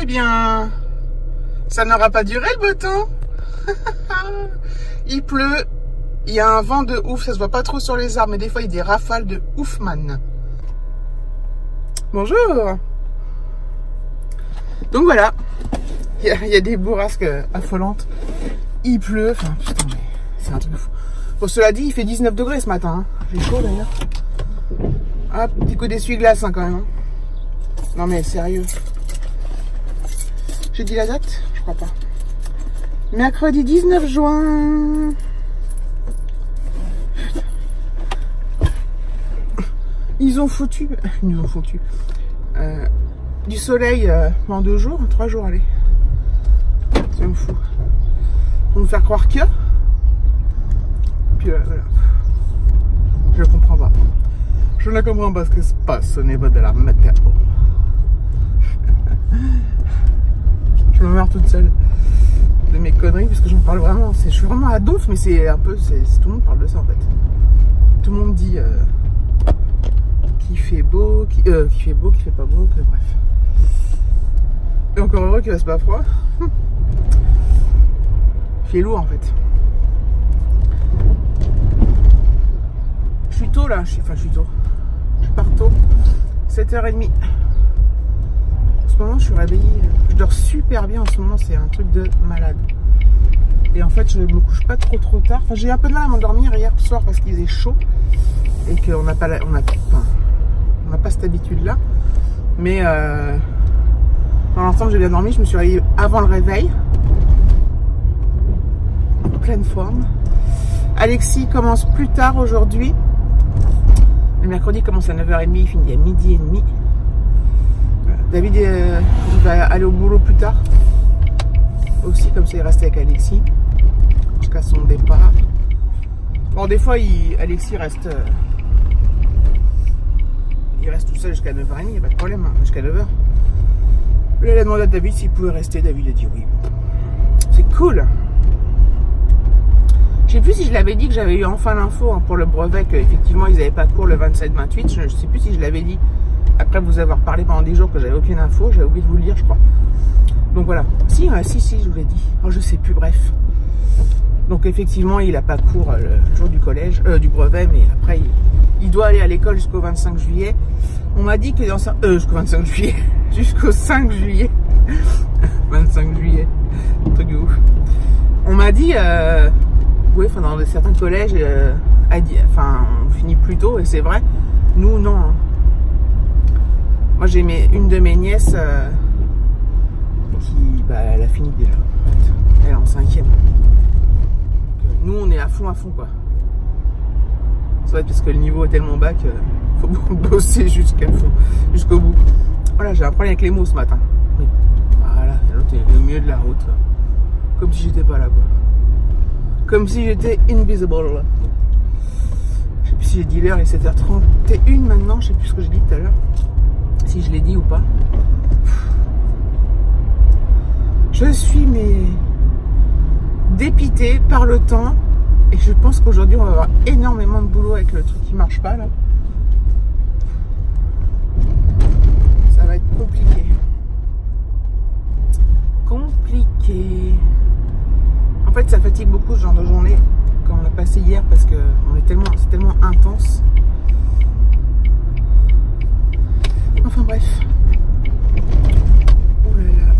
bien, ça n'aura pas duré le beau temps. Il pleut, il y a un vent de ouf, ça se voit pas trop sur les arbres, mais des fois il y a des rafales de ouf, man. Bonjour. Donc voilà, il y a des bourrasques affolantes. Il pleut, enfin putain, mais c'est un truc de fou. Bon, cela dit, il fait 19 degrés ce matin. Hein. J'ai chaud d'ailleurs. Ah, petit coup d'essuie-glace hein, quand même. Hein. Non mais sérieux. J'ai dit la date? Je crois pas. Mercredi 19 juin. Ils nous ont foutu du soleil en 2 jours, 3 jours, allez. Ça me fout. Pour nous faire croire que. Puis voilà. Je comprends pas. Je ne comprends pas ce qui se passe au niveau de la météo. Je me marre toute seule de mes conneries parce que j'en parle vraiment. Je suis vraiment à donf, mais c'est un peu. Tout le monde parle de ça en fait. Tout le monde dit qu'il fait beau, qu'il fait pas beau, que bref. Et encore heureux qu'il fasse pas froid. Il fait lourd en fait. Je suis tôt là, je suis tôt. Je pars tôt. 7h30. En ce moment je suis réveillée. Je dors super bien en ce moment, c'est un truc de malade. Et en fait je me couche pas trop tard. Enfin j'ai un peu de mal à m'endormir hier soir parce qu'il faisait chaud. Et qu'on n'a pas cette habitude là. Mais dans l'ensemble j'ai bien dormi, je me suis réveillée avant le réveil. En pleine forme. Alexis commence plus tard aujourd'hui. Le mercredi commence à 9h30, il finit à 12h30. David va aller au boulot plus tard. Aussi, comme ça il reste avec Alexis. Jusqu'à son départ. Bon, des fois, Alexis reste... il reste tout seul jusqu'à 9h30, il n'y a pas de problème, hein, jusqu'à 9h. Là, il a demandé à David s'il pouvait rester. David a dit oui. C'est cool. Je sais plus si je l'avais dit que j'avais eu enfin l'info hein, pour le brevet qu'effectivement ils n'avaient pas cours le 27-28. Je ne sais plus si je l'avais dit après vous avoir parlé pendant des jours que j'avais aucune info. J'avais oublié de vous le dire, je crois. Donc voilà. Si, je vous l'ai dit. Oh, je sais plus, bref. Donc effectivement, il n'a pas cours le jour du collège, du brevet, mais après il doit aller à l'école jusqu'au 25 juillet. On m'a dit que dans ça. Jusqu'au 25 juillet. Jusqu'au 5 juillet. 25 juillet. Truc de ouf. On m'a dit. Oui, enfin, dans certains collèges, on finit plus tôt, et c'est vrai. Nous, non. Hein. Moi, j'ai une de mes nièces qui, elle a fini déjà. En fait. Elle est en 5e. Nous, on est à fond, quoi. C'est vrai, parce que le niveau est tellement bas qu'il faut bosser jusqu'au bout. Voilà, j'ai un problème avec les mots ce matin. Mais voilà, l'autre est au milieu de la route. Comme si j'étais pas là, quoi. Comme si j'étais invisible. Je sais plus si j'ai dit l'heure, il est 7h31 maintenant, je sais plus ce que j'ai dit tout à l'heure. Si je l'ai dit ou pas. Je suis dépitée par le temps. Et je pense qu'aujourd'hui on va avoir énormément de boulot avec le truc qui marche pas là. Ça va être compliqué. En fait, ça fatigue beaucoup ce genre de journée quand on a passé hier parce que c'est tellement intense. Enfin bref. Oh là là.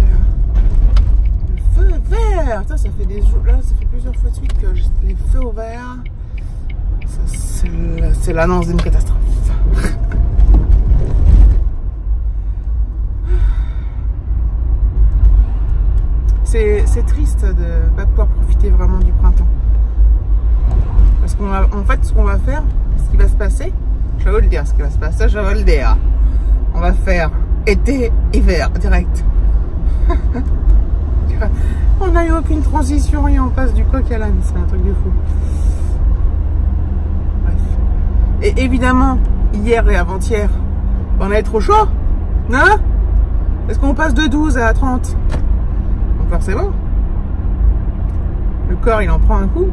Le feu vert. Ça fait des jours là, ça fait plusieurs fois de suite que les feux au vert. C'est l'annonce d'une catastrophe. C'est triste de ne pas pouvoir profiter vraiment du printemps. Parce qu'en fait, ce qu'on va faire, ce qui va se passer, je vais vous le dire, on va faire été, hiver, direct. On n'a eu aucune transition et on passe du coq à l'âne, c'est un truc de fou. Bref. Et évidemment, hier et avant-hier, on avait trop chaud, non? Est-ce qu'on passe de 12 à 30? Forcément. Le corps, il en prend un coup.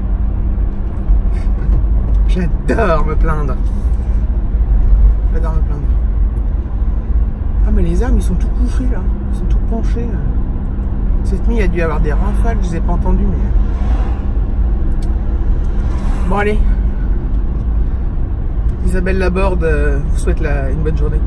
J'adore me plaindre. mais les arbres ils sont tout couchés là, ils sont tout penchés là. Cette nuit il y a dû y avoir des rafales, je les ai pas entendus mais... Bon allez, Isabelle Laborde vous souhaite une bonne journée.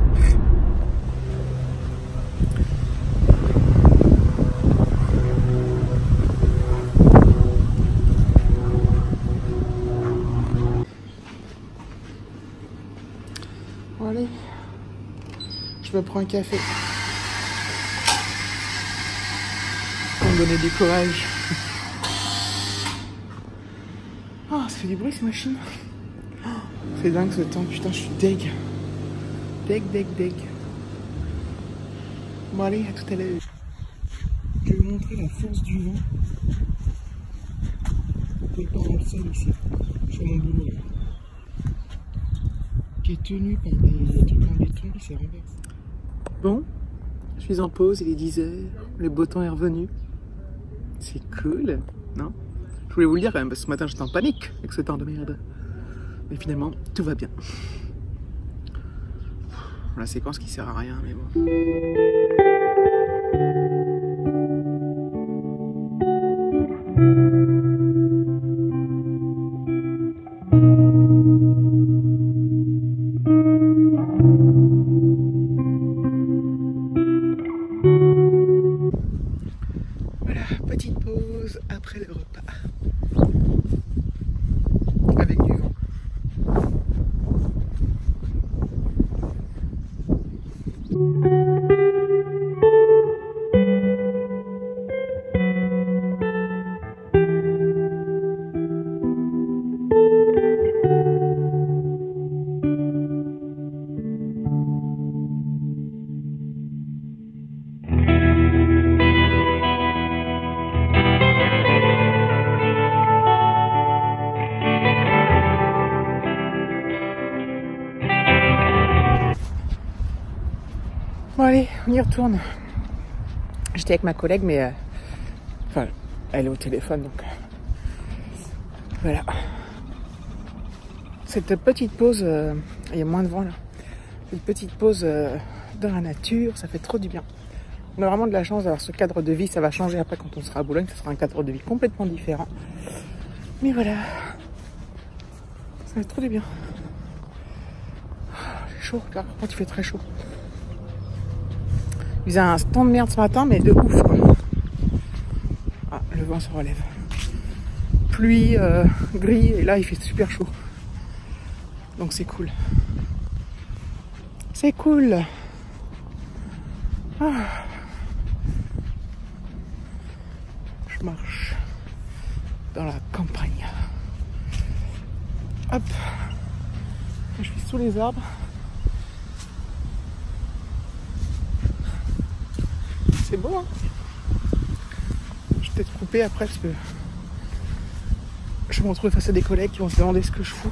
Bon allez, je me prends un café. Pour me donner du courage. Oh, ça fait du bruit ces machines. Oh, c'est dingue ce temps, putain, je suis deg. Deg. Bon allez, à tout à l'heure. Je vais vous montrer la force du vent. Quelque part dans le sol ici, sur mon boulot là. Qui est tenu par des trucs en béton qui se renversent. Bon, je suis en pause, il est 10h, le beau temps est revenu. C'est cool, non? Je voulais vous le dire quand même, parce que ce matin j'étais en panique avec ce temps de merde. Mais finalement, tout va bien. La séquence qui sert à rien, mais bon. Voilà, petite pause après le repas. Avec du vent. Bon allez, on y retourne. J'étais avec ma collègue, mais enfin, elle est au téléphone, donc voilà. Cette petite pause, il y a moins de vent là. Cette petite pause dans la nature, ça fait trop du bien. On a vraiment de la chance d'avoir ce cadre de vie. Ça va changer après quand on sera à Boulogne, ça sera un cadre de vie complètement différent. Mais voilà, ça fait trop du bien. C'est chaud, là, par contre il fait très chaud. Il faisait un temps de merde ce matin, mais de ouf quoi. Ah, le vent se relève. Pluie, gris, et là il fait super chaud. Donc c'est cool. C'est cool. Ah. Je marche dans la campagne. Hop. Je suis sous les arbres. C'est beau, hein. Je vais peut-être couper après parce que je me retrouve face à des collègues qui vont se demander ce que je fous.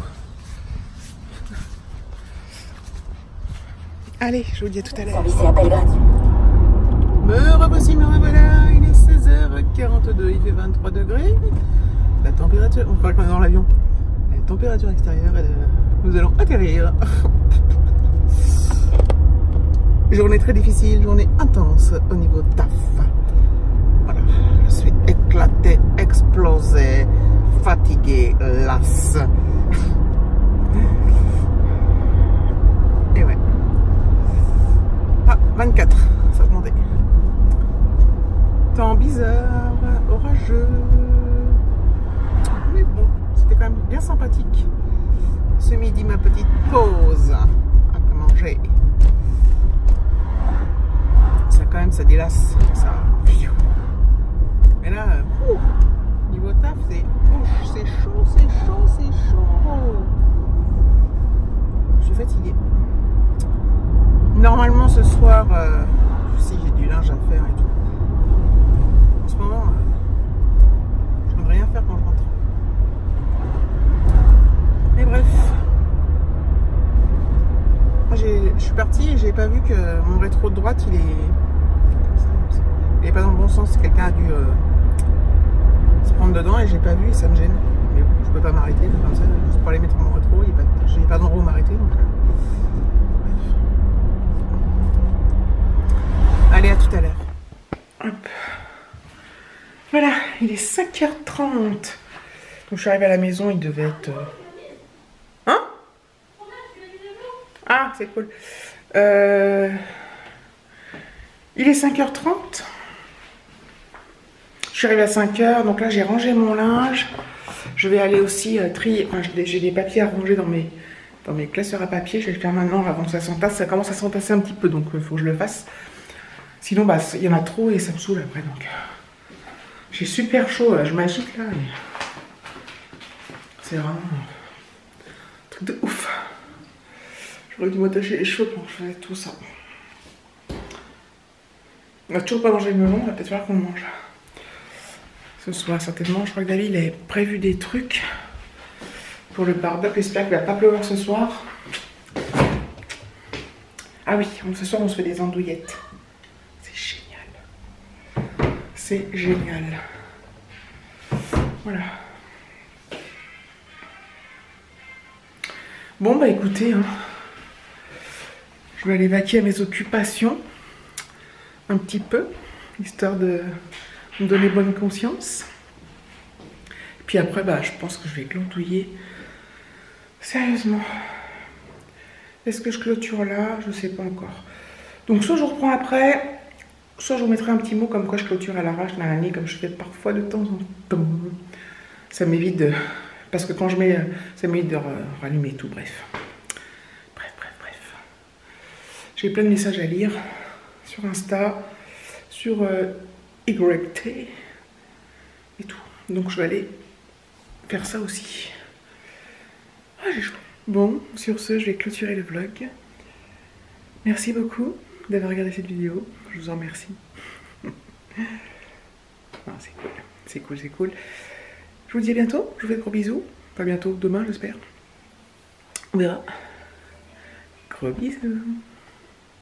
Allez, je vous dis à tout à l'heure. Me revoici, me revoilà. Il est 16h42, il fait 23 degrés. La température, on parle quand même dans l'avion. La température extérieure, nous allons atterrir. Journée très difficile, journée intense au niveau taf. Voilà, je suis éclatée, explosée, fatiguée, lasse. Et ouais. Ah, 24, ça a augmenté. Temps bizarre, orageux. Mais bon, c'était quand même bien sympathique. Ce midi, ma petite pause après manger. Quand même ça délasse ça. Mais là niveau taf c'est chaud. Je suis fatiguée. Normalement ce soir si j'ai du linge à faire et tout. En ce moment je n'aimerais rien faire quand je rentre. Mais bref, je suis partie et j'ai pas vu que mon rétro de droite il est pas dans le bon sens. Quelqu'un a dû se prendre dedans et j'ai pas vu et ça me gêne. Mais bon, je peux pas m'arrêter comme ça, juste pour aller mettre mon rétro. J'ai pas d'endroit où m'arrêter donc. tout à l'heure. Hop. Voilà, il est 5h30. Donc je suis arrivée à la maison, il devait être... Hein? Ah, c'est cool. Il est 5h30. Je suis arrivée à 5h, donc là j'ai rangé mon linge. Je vais aller aussi trier, enfin j'ai des papiers à ranger dans mes classeurs à papier. Je vais le faire maintenant avant que ça s'entasse. Ça commence à s'entasser un petit peu, donc il faut que je le fasse. Sinon, bah, il y en a trop et ça me saoule après. Donc, j'ai super chaud, là, je m'agite là. C'est vraiment un truc de ouf. J'aurais dû m'attacher les cheveux pour que je fasse tout ça. On n'a toujours pas mangé le melon, il va peut-être falloir qu'on le mange. Ce soir, certainement. Je crois que David avait prévu des trucs pour le barbecue. J'espère qu'il ne va pas pleuvoir ce soir. Ah oui, ce soir, on se fait des andouillettes. C'est génial. C'est génial. Voilà. Bon, bah écoutez, hein, je vais aller vaquer à mes occupations un petit peu, histoire de me donner bonne conscience. Puis après, bah, je pense que je vais glandouiller. Sérieusement. Est-ce que je clôture là? Je sais pas encore. Donc soit je reprends après, soit je vous mettrai un petit mot comme quoi je clôture à l'arrache, comme je fais parfois de temps en temps. Ça m'évite de... Parce que quand je mets... Ça m'évite de rallumer tout, bref. Bref. J'ai plein de messages à lire sur Insta, sur YT et tout. Donc je vais aller faire ça aussi. Ah, j'ai chaud. Bon, sur ce, je vais clôturer le vlog. Merci beaucoup d'avoir regardé cette vidéo. Je vous en remercie. Ah, c'est cool. Je vous dis à bientôt. Je vous fais de gros bisous. Pas bientôt, demain, j'espère. On verra. Gros bisous.